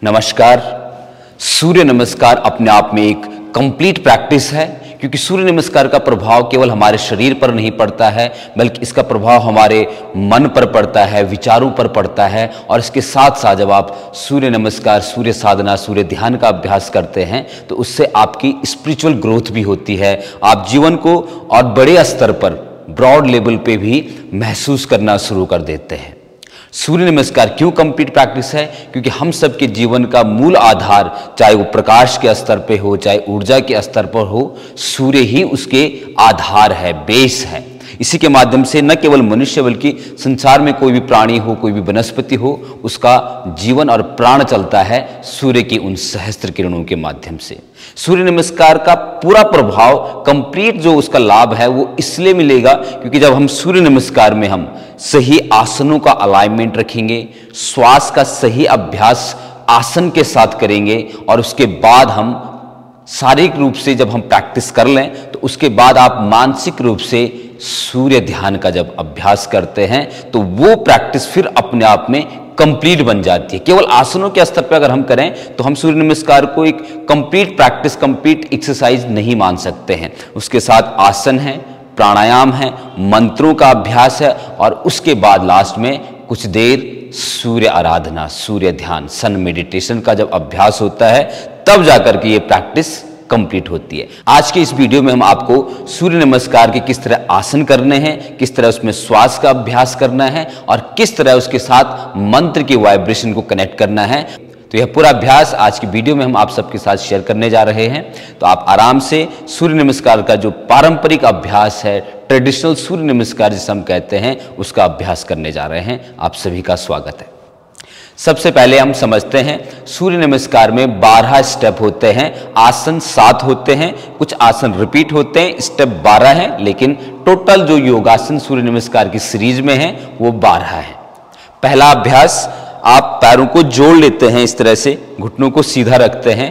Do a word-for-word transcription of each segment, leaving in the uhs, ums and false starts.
नमस्कार। सूर्य नमस्कार अपने आप में एक कंप्लीट प्रैक्टिस है, क्योंकि सूर्य नमस्कार का प्रभाव केवल हमारे शरीर पर नहीं पड़ता है, बल्कि इसका प्रभाव हमारे मन पर पड़ता है, विचारों पर पड़ता है। और इसके साथ साथ जब आप सूर्य नमस्कार, सूर्य साधना, सूर्य ध्यान का अभ्यास करते हैं तो उससे आपकी स्पिरिचुअल ग्रोथ भी होती है। आप जीवन को और बड़े स्तर पर, ब्रॉड लेवल पे भी महसूस करना शुरू कर देते हैं। सूर्य नमस्कार क्यों कंप्लीट प्रैक्टिस है? क्योंकि हम सबके जीवन का मूल आधार, चाहे वो प्रकाश के स्तर पे हो, चाहे ऊर्जा के स्तर पर हो, सूर्य ही उसके आधार है, बेस है। इसी के माध्यम से न केवल मनुष्य बल्कि संसार में कोई भी प्राणी हो, कोई भी वनस्पति हो, उसका जीवन और प्राण चलता है सूर्य की उन सहस्त्र किरणों के माध्यम से। सूर्य नमस्कार का पूरा प्रभाव, कंप्लीट जो उसका लाभ है, वो इसलिए मिलेगा क्योंकि जब हम सूर्य नमस्कार में हम सही आसनों का अलाइनमेंट रखेंगे, श्वास का सही अभ्यास आसन के साथ करेंगे, और उसके बाद हम शारीरिक रूप से जब हम प्रैक्टिस कर लें तो उसके बाद आप मानसिक रूप से सूर्य ध्यान का जब अभ्यास करते हैं तो वो प्रैक्टिस फिर अपने आप में कंप्लीट बन जाती है। केवल आसनों के स्तर पर अगर हम करें तो हम सूर्य नमस्कार को एक कंप्लीट प्रैक्टिस, कंप्लीट एक्सरसाइज नहीं मान सकते हैं। उसके साथ आसन है, प्राणायाम है, मंत्रों का अभ्यास है, और उसके बाद लास्ट में कुछ देर सूर्य आराधना, सूर्य ध्यान, सन मेडिटेशन का जब अभ्यास होता है तब जाकर के ये प्रैक्टिस कंप्लीट होती है। आज के इस वीडियो में हम आपको सूर्य नमस्कार के किस तरह आसन करने हैं, किस तरह उसमें श्वास का अभ्यास करना है, और किस तरह उसके साथ मंत्र की वाइब्रेशन को कनेक्ट करना है, तो यह पूरा अभ्यास आज की वीडियो में हम आप सबके साथ शेयर करने जा रहे हैं। तो आप आराम से सूर्य नमस्कार का जो पारंपरिक अभ्यास है, ट्रेडिशनल सूर्य नमस्कार जिसे हम कहते हैं, उसका अभ्यास करने जा रहे हैं। आप सभी का स्वागत है। सबसे पहले हम समझते हैं सूर्य नमस्कार में बारह स्टेप होते हैं, आसन सात होते हैं, कुछ आसन रिपीट होते हैं, स्टेप बारह है, लेकिन टोटल जो योगासन सूर्य नमस्कार की सीरीज में है वो बारह है। पहला अभ्यास, आप पैरों को जोड़ लेते हैं, इस तरह से घुटनों को सीधा रखते हैं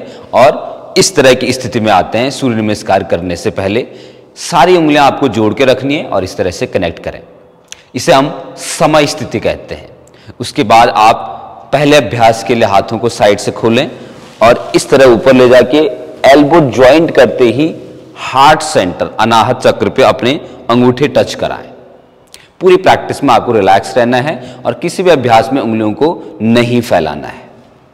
और इस तरह की स्थिति में आते हैं। सूर्य नमस्कार करने से पहले सारी उंगलियां आपको जोड़ के रखनी है और इस तरह से कनेक्ट करें। इसे हम समय स्थिति कहते हैं। उसके बाद आप पहले अभ्यास के लिए हाथों को साइड से खोलें और इस तरह ऊपर ले जाके एल्बो ज्वाइंट करते ही हार्ट सेंटर, अनाहत चक्र पे अपने अंगूठे टच कराएं। पूरी प्रैक्टिस में आपको रिलैक्स रहना है और किसी भी अभ्यास में उंगलियों को नहीं फैलाना है।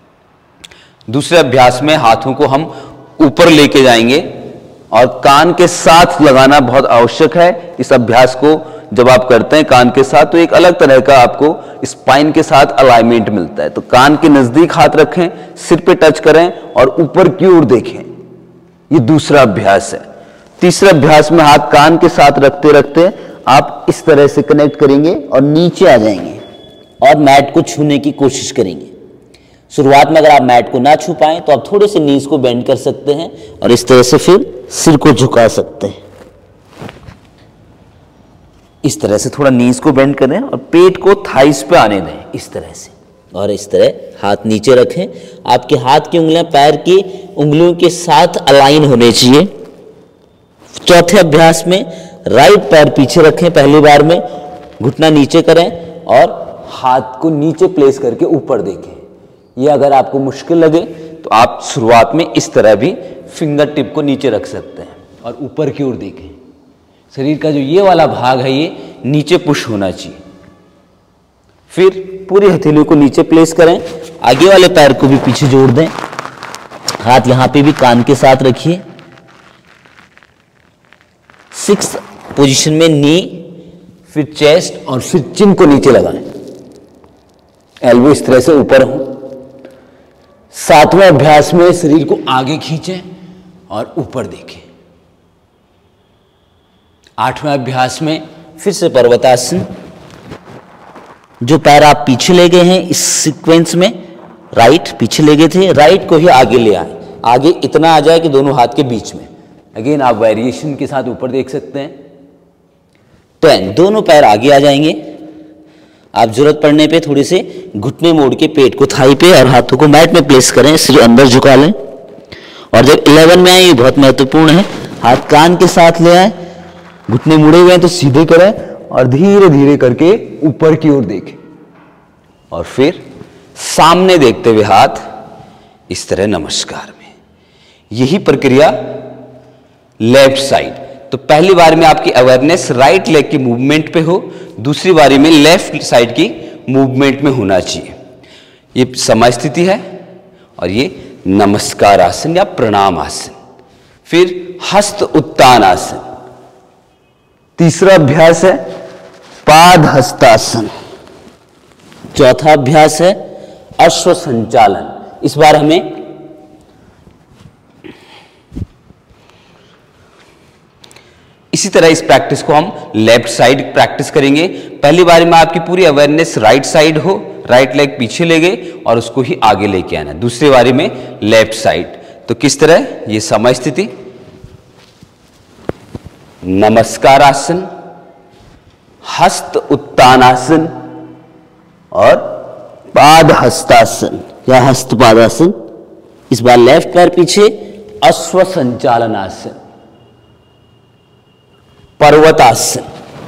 दूसरे अभ्यास में हाथों को हम ऊपर लेके जाएंगे और कान के साथ लगाना बहुत आवश्यक है। इस अभ्यास को जब आप करते हैं कान के साथ तो एक अलग तरह का आपको स्पाइन के साथ अलाइनमेंट मिलता है। तो कान के नजदीक हाथ रखें, सिर पे टच करें और ऊपर की ओर देखें। ये दूसरा अभ्यास है। तीसरे अभ्यास में हाथ कान के साथ रखते रखते आप इस तरह से कनेक्ट करेंगे और नीचे आ जाएंगे और मैट को छूने की कोशिश करेंगे। शुरुआत में अगर आप मैट को ना छू पाएं तो आप थोड़े से नीज को बेंड कर सकते हैं और इस तरह से फिर सिर को झुका सकते हैं। इस तरह से थोड़ा नीज को बेंड करें और पेट को थाइस पे आने दें, इस तरह से, और इस तरह हाथ नीचे रखें। आपके हाथ की उंगलियां पैर की उंगलियों के साथ अलाइन होने चाहिए। चौथे अभ्यास में राइट पैर पीछे रखें, पहली बार में घुटना नीचे करें और हाथ को नीचे प्लेस करके ऊपर देखें। यह अगर आपको मुश्किल लगे तो आप शुरुआत में इस तरह भी फिंगर टिप को नीचे रख सकते हैं और ऊपर की ओर देखें। शरीर का जो ये वाला भाग है ये नीचे पुश होना चाहिए। फिर पूरी हथेली को नीचे प्लेस करें, आगे वाले पैर को भी पीछे जोड़ दें, हाथ यहां पे भी कान के साथ रखिए। सिक्स पोजीशन में नी, फिर चेस्ट और फिर चिन को नीचे लगाएं। एल्बो इस तरह से ऊपर हो। सातवें अभ्यास में शरीर को आगे खींचें और ऊपर देखें। आठवें अभ्यास में फिर से पर्वतासन। जो पैर आप पीछे ले गए हैं इस सीक्वेंस में, राइट पीछे ले गए थे, राइट को ही आगे ले आए, आगे इतना आ जाए कि दोनों हाथ के बीच में। अगेन आप वेरिएशन के साथ ऊपर देख सकते हैं। टेन, दोनों पैर आगे आ जाएंगे। आप जरूरत पड़ने पे थोड़ी से घुटने मोड़ के पेट को थाई पे और हाथों को मैट में प्लेस करें, सिर अंदर झुका लें। और जब इलेवन में आए, ये बहुत महत्वपूर्ण है, हाथ कान के साथ ले आए, घुटने मुड़े हुए हैं तो सीधे करें और धीरे धीरे करके ऊपर की ओर देखें और फिर सामने देखते हुए हाथ इस तरह नमस्कार में। यही प्रक्रिया लेफ्ट साइड। तो पहली बार में आपकी अवेयरनेस राइट लेग की मूवमेंट पे हो, दूसरी बारी में लेफ्ट साइड की मूवमेंट में होना चाहिए। ये समय स्थिति है और ये नमस्कार आसन या प्रणाम आसन। फिर हस्त उत्तान आसन। तीसरा अभ्यास है पाद हस्तासन। चौथा अभ्यास है अश्व संचालन। इस बार हमें इसी तरह इस प्रैक्टिस को हम लेफ्ट साइड प्रैक्टिस करेंगे। पहली बार में आपकी पूरी अवेयरनेस राइट साइड हो, राइट लेग पीछे ले गए और उसको ही आगे लेके आना। दूसरी बारी में लेफ्ट साइड। तो किस तरह, ये समय स्थिति, नमस्कार आसन, हस्त उत्तानासन और पाद हस्तासन या हस्त पादासन। इस बार लेफ्ट पैर पीछे, अश्व संचालन आसन, पर्वतासन,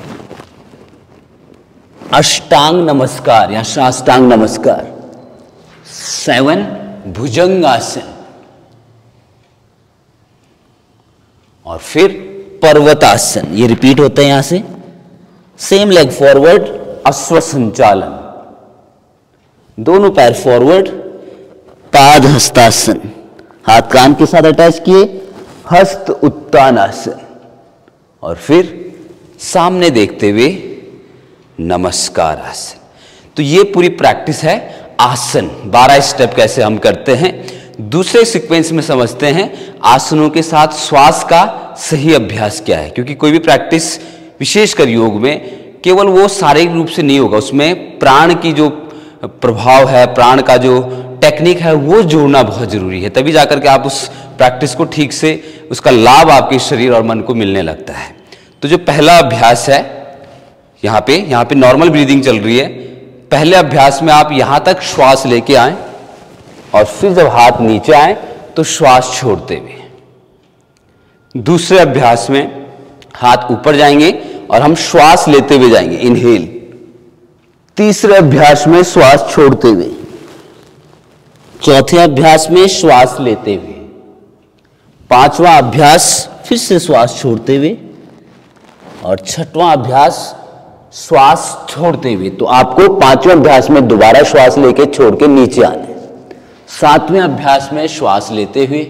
अष्टांग नमस्कार या साष्टांग नमस्कार, सेवन भुजंग आसन और फिर पर्वतासन। ये रिपीट होता है यहां से। सेम लेग फॉरवर्ड, अश्व संचालन, दोनों पैर फॉरवर्ड, पाद हस्तासन, हाथ कान के साथ अटैच किए, हस्त उत्तान आसन और फिर सामने देखते हुए नमस्कार आसन। तो ये पूरी प्रैक्टिस है आसन। बारह स्टेप कैसे हम करते हैं। दूसरे सीक्वेंस में समझते हैं आसनों के साथ श्वास का सही अभ्यास क्या है, क्योंकि कोई भी प्रैक्टिस विशेषकर योग में केवल वो शारीरिक रूप से नहीं होगा, उसमें प्राण की जो प्रभाव है, प्राण का जो टेक्निक है वो जोड़ना बहुत जरूरी है। तभी जाकर के आप उस प्रैक्टिस को ठीक से, उसका लाभ आपके शरीर और मन को मिलने लगता है। तो जो पहला अभ्यास है यहाँ पे यहाँ पे नॉर्मल ब्रीदिंग चल रही है। पहले अभ्यास में आप यहाँ तक श्वास लेके आए और फिर जब हाथ नीचे आए तो श्वास छोड़ते हुए। दूसरे अभ्यास में हाथ ऊपर जाएंगे और हम श्वास लेते हुए जाएंगे, इनहेल। तीसरे अभ्यास में श्वास छोड़ते हुए। चौथे अभ्यास में श्वास लेते हुए। पांचवा अभ्यास फिर से श्वास छोड़ते हुए और छठवां अभ्यास श्वास छोड़ते हुए। तो आपको पांचवें अभ्यास में दोबारा श्वास लेके छोड़ के नीचे आना है। सातवें अभ्यास में श्वास लेते हुए।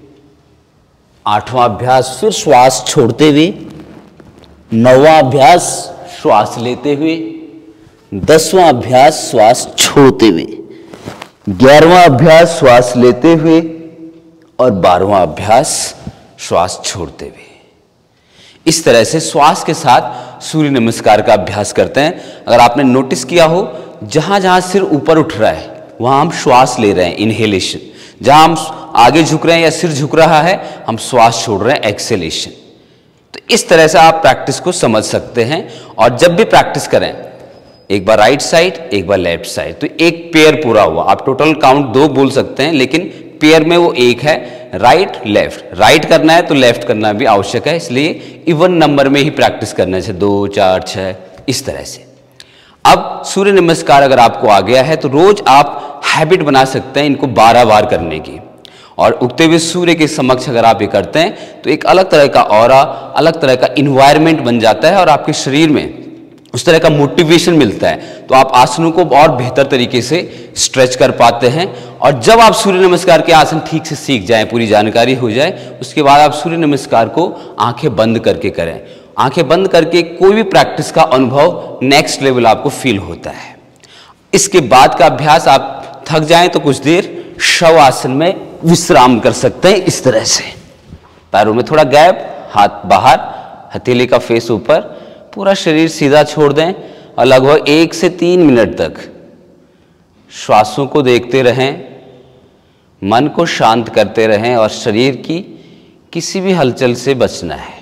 आठवां अभ्यास फिर श्वास छोड़ते हुए। नौवां अभ्यास श्वास लेते हुए। दसवां अभ्यास श्वास छोड़ते हुए। ग्यारहवां अभ्यास श्वास लेते हुए और बारहवां अभ्यास श्वास छोड़ते हुए। इस तरह से श्वास के साथ सूर्य नमस्कार का अभ्यास करते हैं। अगर आपने नोटिस किया हो, जहां जहां सिर ऊपर उठ रहा है वहां हम श्वास ले रहे हैं, इनहेलेशन। जहां हम आगे झुक रहे हैं या सिर झुक रहा है, हम श्वास छोड़ रहे हैं, एक्सेलेशन। तो इस तरह से आप प्रैक्टिस को समझ सकते हैं। और जब भी प्रैक्टिस करें, एक बार राइट साइड, एक बार लेफ्ट साइड, तो एक पेयर पूरा हुआ। आप टोटल काउंट दो बोल सकते हैं, लेकिन पेयर में वो एक है। राइट लेफ्ट, राइट करना है तो लेफ्ट करना भी आवश्यक है, इसलिए इवन नंबर में ही प्रैक्टिस करना है, दो चार छह, इस तरह से। अब सूर्य नमस्कार अगर आपको आ गया है तो रोज आप हैबिट बना सकते हैं इनको बारह बार करने की। और उगते हुए सूर्य के समक्ष अगर आप ये करते हैं तो एक अलग तरह का ऑरा, अलग तरह का इन्वायरमेंट बन जाता है और आपके शरीर में उस तरह का मोटिवेशन मिलता है। तो आप आसनों को और बेहतर तरीके से स्ट्रेच कर पाते हैं। और जब आप सूर्य नमस्कार के आसन ठीक से सीख जाएं, पूरी जानकारी हो जाए, उसके बाद आप सूर्य नमस्कार को आंखें बंद करके करें। आंखें बंद करके कोई भी प्रैक्टिस का अनुभव नेक्स्ट लेवल आपको फील होता है। इसके बाद का अभ्यास, आप थक जाएं तो कुछ देर शव आसन में विश्राम कर सकते हैं। इस तरह से पैरों में थोड़ा गैप, हाथ बाहर, हथेली का फेस ऊपर, पूरा शरीर सीधा छोड़ दें और लगभग एक से तीन मिनट तक श्वासों को देखते रहें, मन को शांत करते रहें और शरीर की किसी भी हलचल से बचना है।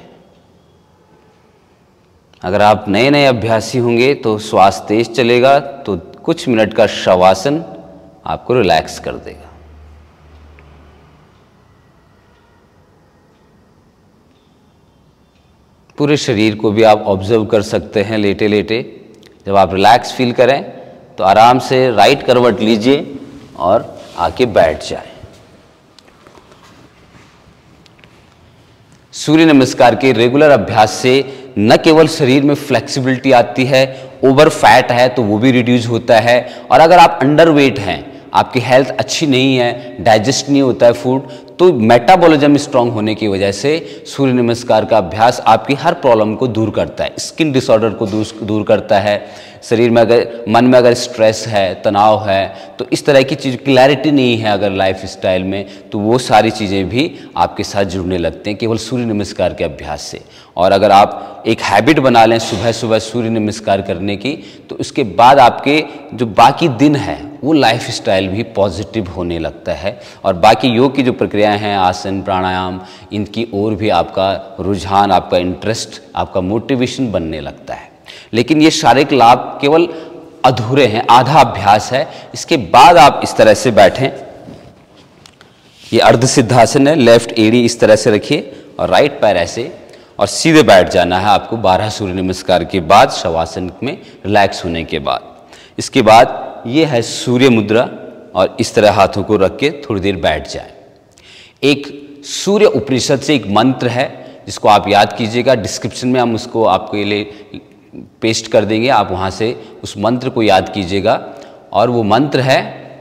अगर आप नए नए अभ्यासी होंगे तो श्वास तेज चलेगा, तो कुछ मिनट का शवासन आपको रिलैक्स कर देगा। पूरे शरीर को भी आप ऑब्जर्व कर सकते हैं लेटे लेटे। जब आप रिलैक्स फील करें तो आराम से राइट करवट लीजिए और आके बैठ जाएं। सूर्य नमस्कार के रेगुलर अभ्यास से न केवल शरीर में फ्लेक्सिबिलिटी आती है, ओवर फैट है तो वो भी रिड्यूस होता है, और अगर आप अंडर वेट हैं, आपकी हेल्थ अच्छी नहीं है, डाइजेस्ट नहीं होता है फूड, तो मेटाबॉलिज्म स्ट्रांग होने की वजह से सूर्य नमस्कार का अभ्यास आपकी हर प्रॉब्लम को दूर करता है। स्किन डिसऑर्डर को दूर दूर करता है। शरीर में अगर मन में अगर स्ट्रेस है, तनाव है, तो इस तरह की चीज़, क्लैरिटी नहीं है अगर लाइफ स्टाइल में, तो वो सारी चीज़ें भी आपके साथ जुड़ने लगते हैं केवल सूर्य नमस्कार के अभ्यास से। और अगर आप एक हैबिट बना लें सुबह सुबह सूर्य नमस्कार करने की, तो उसके बाद आपके जो बाकी दिन है वो लाइफ स्टाइल भी पॉजिटिव होने लगता है, और बाकी योग की जो प्रक्रियाएं हैं, आसन, प्राणायाम, इनकी ओर भी आपका रुझान, आपका इंटरेस्ट, आपका मोटिवेशन बनने लगता है। लेकिन ये शारीरिक लाभ केवल अधूरे हैं, आधा अभ्यास है। इसके बाद आप इस तरह से बैठें, ये अर्ध सिद्धासन है, लेफ्ट एड़ी इस तरह से रखिए और राइट पैर ऐसे, और सीधे बैठ जाना है आपको बारह सूर्य नमस्कार के बाद, शवासन में रिलैक्स होने के बाद। इसके बाद ये है सूर्य मुद्रा, और इस तरह हाथों को रख के थोड़ी देर बैठ जाए। एक सूर्य उपनिषद से एक मंत्र है जिसको आप याद कीजिएगा, डिस्क्रिप्शन में हम उसको आपके लिए पेस्ट कर देंगे, आप वहाँ से उस मंत्र को याद कीजिएगा। और वो मंत्र है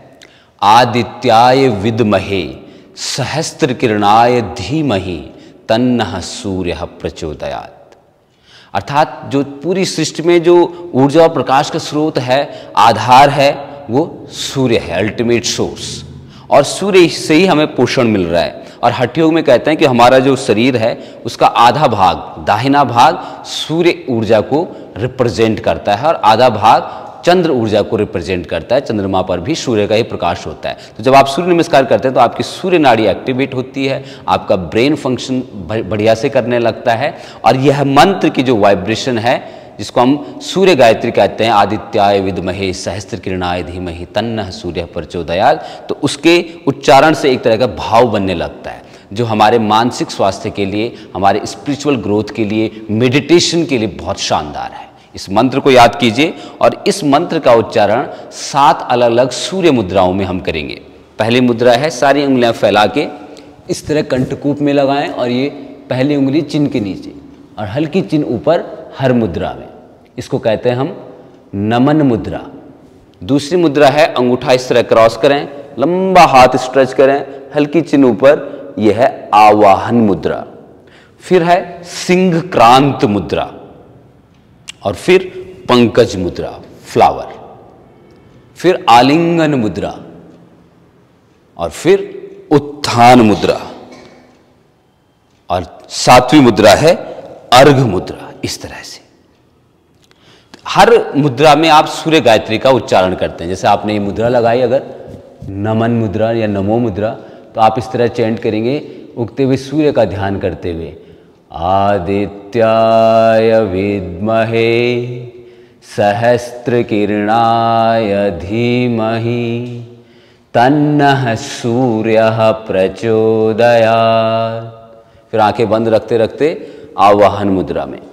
आदित्याय विद्महे सहस्त्र किरणाय धीमहि तन्नः सूर्यः प्रचोदयात्। अर्थात जो पूरी सृष्टि में जो ऊर्जा और प्रकाश का स्रोत है, आधार है, वो सूर्य है, अल्टीमेट सोर्स, और सूर्य से ही हमें पोषण मिल रहा है। और हठ योग में कहते हैं कि हमारा जो शरीर है उसका आधा भाग, दाहिना भाग सूर्य ऊर्जा को रिप्रेजेंट करता है और आधा भाग चंद्र ऊर्जा को रिप्रेजेंट करता है। चंद्रमा पर भी सूर्य का ही प्रकाश होता है। तो जब आप सूर्य नमस्कार करते हैं तो आपकी सूर्य नाड़ी एक्टिवेट होती है, आपका ब्रेन फंक्शन बढ़िया से करने लगता है, और यह मंत्र की जो वाइब्रेशन है जिसको हम सूर्य गायत्री कहते हैं, आदित्याय विद्महे सहस्त्र किरणाय धीमहि तन्नः सूर्यः प्रचोदयात्, तो उसके उच्चारण से एक तरह का भाव बनने लगता है जो हमारे मानसिक स्वास्थ्य के लिए, हमारे स्पिरिचुअल ग्रोथ के लिए, मेडिटेशन के लिए बहुत शानदार है। इस मंत्र को याद कीजिए, और इस मंत्र का उच्चारण सात अलग अलग सूर्य मुद्राओं में हम करेंगे। पहली मुद्रा है सारी उंगलियां फैला के इस तरह कंठकूप में लगाएं, और ये पहली उंगली चिन्ह के नीचे और हल्की चिन्ह ऊपर हर मुद्रा में, इसको कहते हैं हम नमन मुद्रा। दूसरी मुद्रा है अंगूठा इस तरह क्रॉस करें, लंबा हाथ स्ट्रेच करें, हल्की चिन्ह ऊपर, यह है आवाहन मुद्रा। फिर है सिंह क्रांत मुद्रा, और फिर पंकज मुद्रा, फ्लावर, फिर आलिंगन मुद्रा, और फिर उत्थान मुद्रा, और सातवीं मुद्रा है अर्घ मुद्रा। इस तरह से हर मुद्रा में आप सूर्य गायत्री का उच्चारण करते हैं। जैसे आपने ये मुद्रा लगाई, अगर नमन मुद्रा या नमो मुद्रा, तो आप इस तरह चैंट करेंगे उगते हुए सूर्य का ध्यान करते हुए, आदित्याय विद्महे सहस्त्र किरणाय धीमहि तन्नः सूर्यः प्रचोदयात्। फिर आंखें बंद रखते रखते आवाहन मुद्रा में,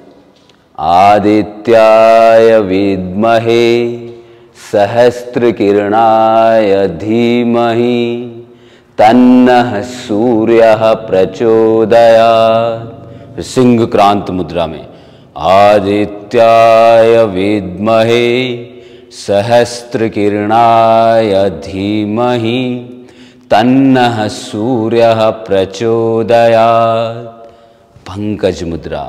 आदित्याय विद्महे सहस्त्र किरणाय धीमहि तन्नः सूर्यः प्रचोदयात्। सिंह क्रांत मुद्रा में, आदित्याय विद्महे सहस्त्र किरणाय धीमहि तन्नः सूर्यः प्रचोदयात्। पंकज मुद्रा,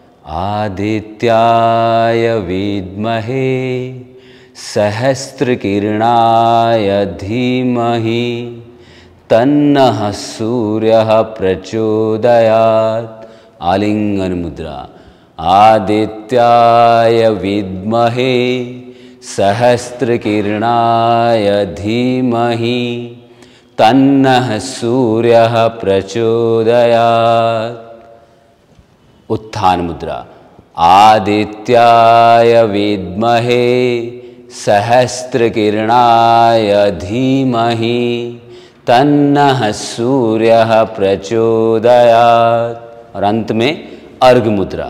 आदित्याय विद्महे सहस्त्र किरणाय धीमहि तन्नः सूर्यः प्रचोदयात्। आलिंगन मुद्रा, आदित्याय विद्महे सहस्त्र किरणाय धीमहि तन्नः सूर्यः प्रचोदयात्। उत्थान मुद्रा, आदित्याय विद्महे सहस्त्र किरणाय धीमहि तन्नः सूर्यः प्रचोदयात्। और अंत में अर्घ मुद्रा,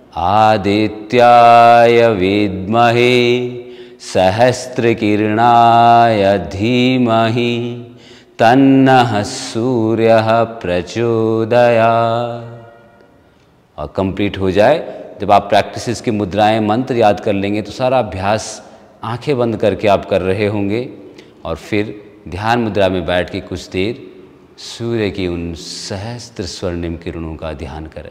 आदित्याय विद्महे सहस्त्र किरणाय धीमहि तन्नः सूर्यः प्रचोदयात्। और कंप्लीट हो जाए, जब आप प्रैक्टिसेस की मुद्राएं मंत्र याद कर लेंगे तो सारा अभ्यास आंखें बंद करके आप कर रहे होंगे और फिर ध्यान मुद्रा में बैठ के कुछ देर सूर्य की उन सहस्त्र स्वर्णिम किरणों का ध्यान करें।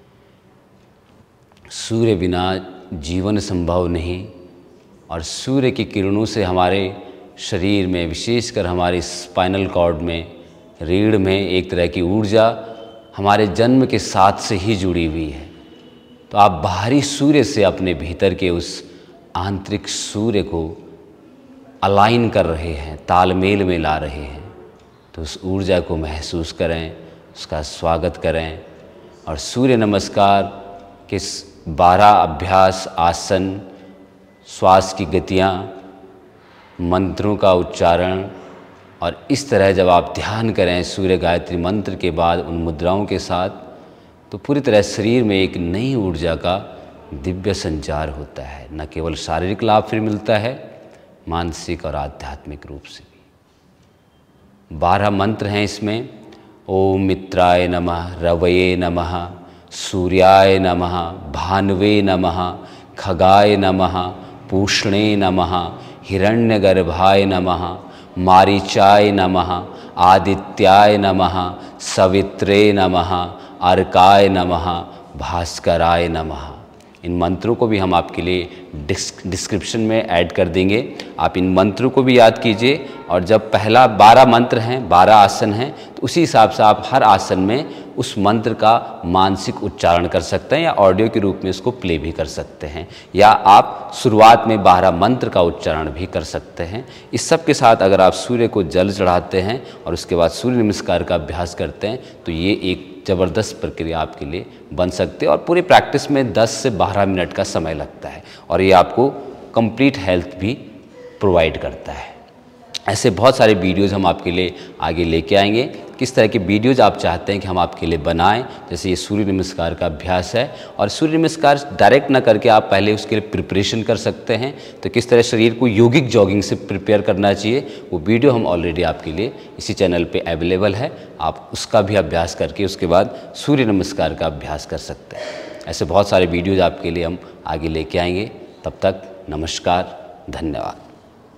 सूर्य बिना जीवन संभव नहीं और सूर्य की किरणों से हमारे शरीर में, विशेषकर हमारे स्पाइनल कॉर्ड में, रीढ़ में एक तरह की ऊर्जा हमारे जन्म के साथ से ही जुड़ी हुई है। तो आप बाहरी सूर्य से अपने भीतर के उस आंतरिक सूर्य को अलाइन कर रहे हैं, तालमेल में ला रहे हैं। तो उस ऊर्जा को महसूस करें, उसका स्वागत करें और सूर्य नमस्कार के बारह अभ्यास, आसन, श्वास की गतियाँ, मंत्रों का उच्चारण और इस तरह जब आप ध्यान करें सूर्य गायत्री मंत्र के बाद उन मुद्राओं के साथ, तो पूरी तरह शरीर में एक नई ऊर्जा का दिव्य संचार होता है। न केवल शारीरिक लाभ फिर मिलता है, मानसिक और आध्यात्मिक रूप से भी। बारह मंत्र हैं इसमें। ओम मित्राय नमः, रवये नमः, सूर्याय नमः, भानवे नमः, खगाय नमः, पूष्णे नमः, हिरण्यगर्भाय नमः, मारीचाय नमः, आदित्याय नमः, सवित्रे नमः, अर्काय नमः, भास्कराय नमः। इन मंत्रों को भी हम आपके लिए डिस्क्रिप्शन में ऐड कर देंगे। आप इन मंत्रों को भी याद कीजिए और जब पहला बारह मंत्र हैं, बारह आसन हैं, तो उसी हिसाब से आप हर आसन में उस मंत्र का मानसिक उच्चारण कर सकते हैं या ऑडियो के रूप में इसको प्ले भी कर सकते हैं, या आप शुरुआत में बारह मंत्र का उच्चारण भी कर सकते हैं। इस सब के साथ अगर आप सूर्य को जल चढ़ाते हैं और उसके बाद सूर्य नमस्कार का अभ्यास करते हैं तो ये एक ज़बरदस्त प्रक्रिया आपके लिए बन सकती है। और पूरी प्रैक्टिस में दस से बारह मिनट का समय लगता है और ये आपको कंप्लीट हेल्थ भी प्रोवाइड करता है। ऐसे बहुत सारे वीडियोज़ हम आपके लिए आगे लेके आएंगे। किस तरह के वीडियोज़ आप चाहते हैं कि हम आपके लिए बनाएं, जैसे ये सूर्य नमस्कार का अभ्यास है। और सूर्य नमस्कार डायरेक्ट ना करके आप पहले उसके लिए प्रिपरेशन कर सकते हैं, तो किस तरह शरीर को योगिक जॉगिंग से प्रिपेयर करना चाहिए, वो वीडियो हम ऑलरेडी आपके लिए इसी चैनल पे अवेलेबल है। आप उसका भी अभ्यास करके उसके बाद सूर्य नमस्कार का अभ्यास कर सकते हैं। ऐसे बहुत सारे वीडियोज़ आपके लिए हम आगे लेके आएंगे। तब तक नमस्कार, धन्यवाद।